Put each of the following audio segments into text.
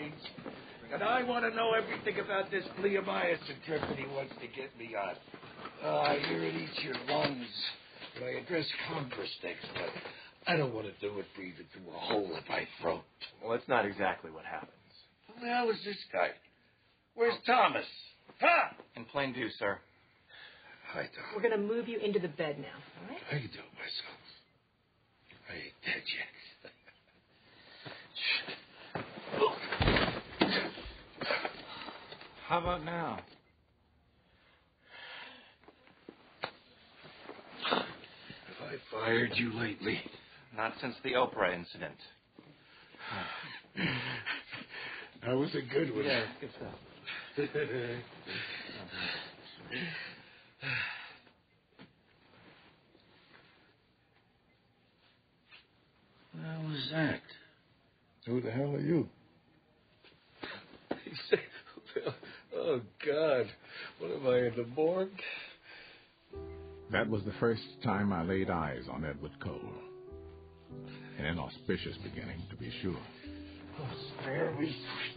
brains. And I want to know everything about this bleomycin trip that he wants to get me on. I hear it eats your lungs. But I address Congress next month. I don't want to do it breathing through a hole in my throat. Well, that's not exactly what happens. Who the hell is this guy? Where's Thomas? Huh? In plain view, sir. Hi, Tom. We're going to move you into the bed now, all right? I can do it myself. I ain't dead yet. How about now? Have I fired you lately? Not since the Oprah incident. That was a good one. Yeah, good stuff. What the hell was that? Who the hell are you? Oh, God. What am I, in the morgue? That was the first time I laid eyes on Edward Cole. An inauspicious beginning, to be sure. Oh, spare me.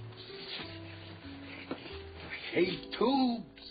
I hate tubes.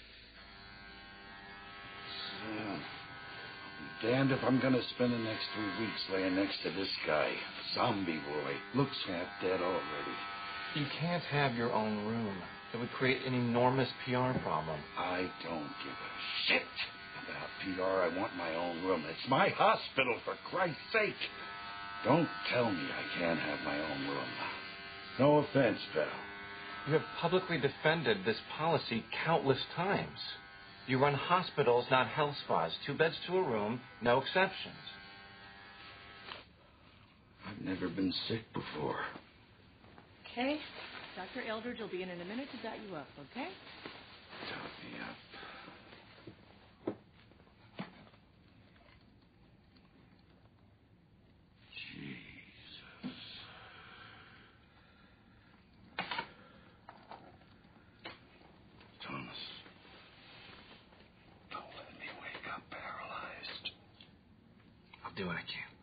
I'll be damned if I'm going to spend the next 3 weeks laying next to this guy. Zombie boy. Looks half dead already. You can't have your own room. It would create an enormous PR problem. I don't give a shit about PR. I want my own room. It's my hospital, for Christ's sake. Don't tell me I can't have my own room. No offense, pal. You have publicly defended this policy countless times. You run hospitals, not health spas. 2 beds to a room, no exceptions. I've never been sick before. Okay. Dr. Eldridge will be in a minute to dot you up, okay? Dot me up. Jesus. Thomas, don't let me wake up paralyzed. I'll do what I can.